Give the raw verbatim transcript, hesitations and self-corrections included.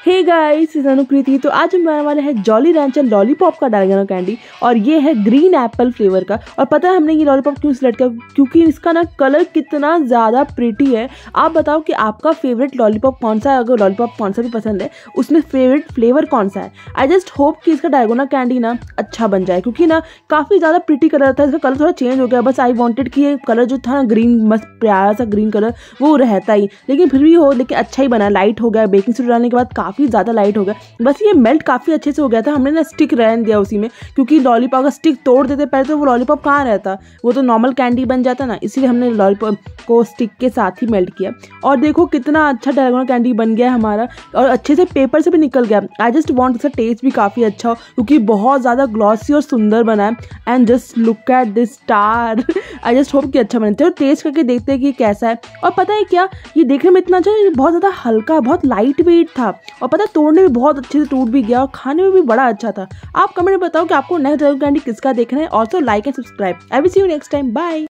Hey guys, इस अनुकृति तो आज हम बनाने वाले हैं जॉली रैंचर लॉलीपॉप का डायगोनल कैंडी और ये है ग्रीन एप्पल फ्लेवर का। और पता है हमने ये लॉलीपॉप क्यों सिलेक्ट किया? क्योंकि इसका ना कलर कितना ज़्यादा प्रिटी है। आप बताओ कि आपका फेवरेट लॉलीपॉप कौन सा है? अगर लॉलीपॉप कौन सा भी पसंद है उसमें फेवरेट फ्लेवर कौन सा है? आई जस्ट होप कि इसका डायगोनल कैंडी ना अच्छा बन जाए, क्योंकि ना काफ़ी ज़्यादा प्रिटी कलर था। इसका कलर थोड़ा चेंज हो गया, बस आई वॉन्टेड कि ये कलर जो था ना ग्रीन, मस्त प्यारा सा ग्रीन कलर वो रहता ही, लेकिन फिर भी हो लेकिन अच्छा ही बना। लाइट हो गया, बेकिंग सोडा डालने के बाद काफ़ी ज़्यादा लाइट हो गया। बस ये मेल्ट काफ़ी अच्छे से हो गया था। हमने ना स्टिक रहने दिया उसी में, क्योंकि लॉलीपॉप का स्टिक तोड़ देते पहले तो वो लॉलीपॉप कहाँ रहता, वो तो नॉर्मल कैंडी बन जाता ना। इसीलिए हमने लॉलीपॉप को स्टिक के साथ ही मेल्ट किया। और देखो कितना अच्छा डायगोनल कैंडी बन गया हमारा, और अच्छे से पेपर से भी निकल गया। आई जस्ट वॉन्ट इसका टेस्ट भी काफ़ी अच्छा हो, क्योंकि बहुत ज़्यादा ग्लॉसी और सुंदर बना है। And just look at this star. I just hope कि अच्छा बनते हो। टेस्ट करके देखते हैं कि कैसा है। और पता है क्या, ये देखने में इतना अच्छा है, बहुत ज़्यादा हल्का, बहुत लाइट वेट था, और पता है तोड़ने में बहुत अच्छे से टूट भी गया, और खाने में भी बड़ा अच्छा था। आप कमेंट में बताओ कि आपको नेक्स्ट कैंडी किसका देखना है। Also like and subscribe. I will see you next time. Bye.